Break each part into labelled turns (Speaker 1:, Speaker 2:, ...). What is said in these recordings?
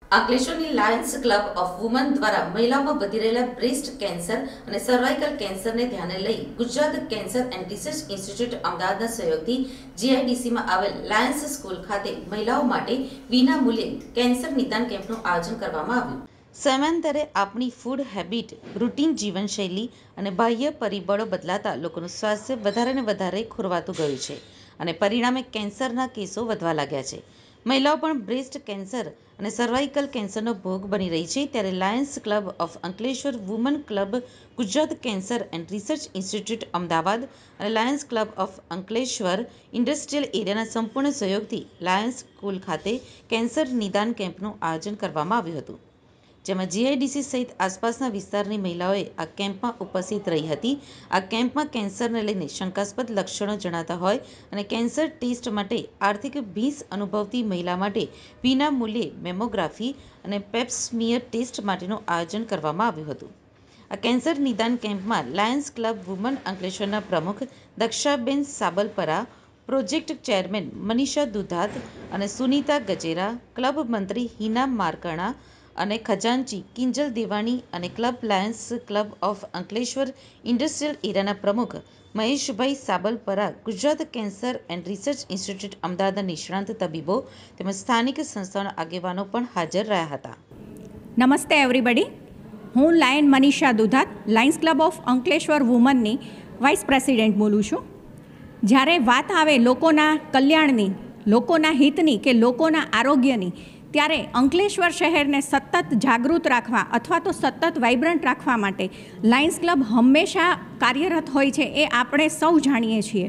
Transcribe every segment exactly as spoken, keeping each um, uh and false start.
Speaker 1: અંકલેશ્વરની lions club of woman દ્વારા મહિલાઓમાં વધી રહેલા બ્રેસ્ટ કેન્સર અને સર્વાઇકલ કેન્સરને ધ્યાને લઈ Gujarat cancer and research institute અમદાવાદના સહયોગથી જીઆઈડીસીમાં આવેલ લાયન્સ સ્કૂલ ખાતે મહિલાઓ માટે વિના મૂલ્યે કેન્સર નિદાન કેમ્પનું આયોજન કરવામાં આવ્યું. સમયાંતરે આપણી ફૂડ હેબિટ, રૂટીન જીવનશૈલી અને બાહ્ય પરિબળો બદલાતા લોકોનું સ્વાસ્થ્ય વધારે ને વધારે ખોરવાતું ગયું છે અને પરિણામે કેન્સરના કેસો વધવા લાગ્યા છે. મહિલાઓ પણ બ્રેસ્ટ કેન્સર અને સર્વાઇકલ કેન્સરનો ભોગ બની રહી છે. ત્યારે lions club of Ankleshwar woman club, Gujarat cancer and research institute Ahmedabad અને lions club of Ankleshwar industrial એરિયાના સંપૂર્ણ સહયોગથી લાયન્સ સ્કૂલ ખાતે કેન્સર નિદાન કેમ્પનું આયોજન કરવામાં આવ્યું હતું, જેમાં જીઆઈડીસી સહિત આસપાસના વિસ્તારની મહિલાઓએ આ કેમ્પમાં ઉપસ્થિત રહી હતી. આ કેમ્પમાં કેન્સરને લઈને શંકાસ્પદ લક્ષણો જણાતા હોય અને કેન્સર ટેસ્ટ માટે આર્થિક ભીંસ અનુભવતી મહિલા માટે વિના મૂલ્યે મેમોગ્રાફી અને પેપ્સમિયર ટેસ્ટ માટેનું આયોજન કરવામાં આવ્યું હતું. આ કેન્સર નિદાન કેમ્પમાં લાયન્સ ક્લબ વુમન અંકલેશ્વરના પ્રમુખ દક્ષાબેન સાબલપરા, પ્રોજેક્ટ ચેરમેન મનીષા દુધાત અને સુનીતા ગજેરા, ક્લબ મંત્રી હિના મારકણા અને ખજાનચી કિંજલ દેવાણી અને club lions club of Ankleshwar industrial એરિયાના પ્રમુખ Maheshbhai Sabalpara, Gujarat cancer and research institute અમદાવાદના નિષ્ણાંત તબીબો તેમજ સ્થાનિક સંસ્થાઓના આગેવાનો પણ હાજર રહ્યા હતા.
Speaker 2: નમસ્તે એવરીબડી, હું lion Manisha Dudhat, lions club of Ankleshwar વુમનની વાઇસ પ્રેસિડેન્ટ બોલું છું. જ્યારે વાત આવે લોકોના કલ્યાણની, લોકોના હિતની કે લોકોના આરોગ્યની, ત્યારે અંકલેશ્વર શહેરને સતત જાગૃત રાખવા અથવા તો સતત વાઇબ્રન્ટ રાખવા માટે લાયન્સ ક્લબ હંમેશા કાર્યરત હોય છે, એ આપણે સૌ જાણીએ છીએ.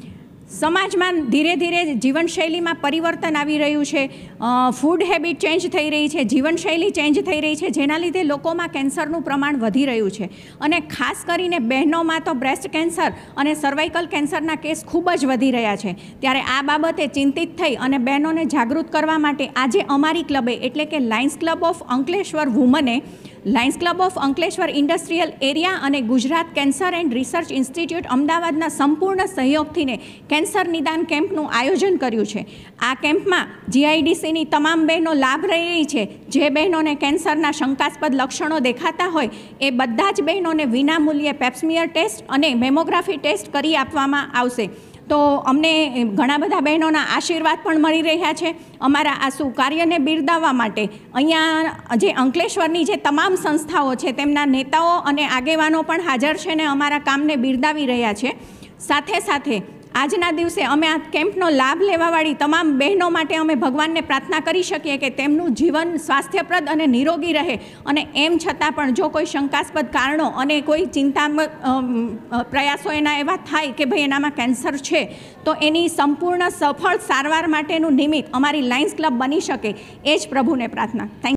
Speaker 2: સમાજમાં ધીરે ધીરે જીવનશૈલીમાં પરિવર્તન આવી રહ્યું છે, ફૂડ હેબિટ ચેન્જ થઈ રહી છે, જીવનશૈલી ચેન્જ થઈ રહી છે, જેના લીધે લોકોમાં કેન્સરનું પ્રમાણ વધી રહ્યું છે અને ખાસ કરીને બહેનોમાં તો બ્રેસ્ટ કેન્સર અને સર્વાઇકલ કેન્સરના કેસ ખૂબ જ વધી રહ્યા છે. ત્યારે આ બાબતે ચિંતિત થઈ અને બહેનોને જાગૃત કરવા માટે આજે અમારી ક્લબે એટલે કે લાયન્સ ક્લબ ઓફ અંકલેશ્વર વુમને lions club of Ankleshwar industrial area અને Gujarat cancer and research institute અમદાવાદના સંપૂર્ણ સહયોગથીને કેન્સર નિદાન કેમ્પનું આયોજન કર્યું છે. આ કેમ્પમાં જીઆઈડીસીની તમામ બહેનો લાભ લઈ રહી છે. જે બહેનોને કેન્સરના શંકાસ્પદ લક્ષણો દેખાતા હોય એ બધા જ બહેનોને વિનામૂલ્યે પેપ્સમિયર ટેસ્ટ અને મેમોગ્રાફી ટેસ્ટ કરી આપવામાં આવશે. તો અમને ઘણા બધા બહેનોના આશીર્વાદ પણ મળી રહ્યા છે. અમારા આ શું કાર્યને બિરદાવવા માટે અહીંયા જે અંકલેશ્વરની જે તમામ સંસ્થાઓ છે તેમના નેતાઓ અને આગેવાનો પણ હાજર છે ને અમારા કામને બિરદાવી રહ્યા છે. સાથે સાથે આજના દિવસે અમે આ કેમ્પનો લાભ લેવાવાળી તમામ બહેનો માટે અમે ભગવાનને પ્રાર્થના કરી શકીએ કે તેમનું જીવન સ્વાસ્થ્યપ્રદ અને નિરોગી રહે અને એમ છતાં પણ જો કોઈ શંકાસ્પદ કારણો અને કોઈ ચિંતાત્મક પ્રયાસો એના એવા થાય કે ભાઈ એનામાં કેન્સર છે, તો એની સંપૂર્ણ સફળ સારવાર માટેનું નિમિત્ત અમારી લાયન્સ ક્લબ બની શકે, એ જ પ્રભુને પ્રાર્થના. થેન્ક